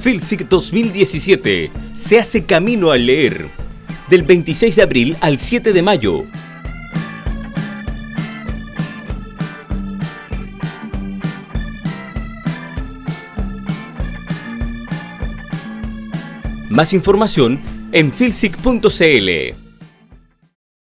Filsic 2017 se hace camino al leer. Del 26 de abril al 7 de mayo. Más información en filsic.cl.